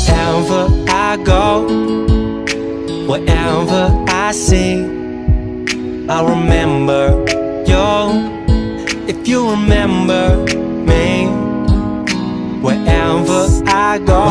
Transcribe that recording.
Wherever I go, wherever I see, I'll remember you. If you remember me, wherever I go,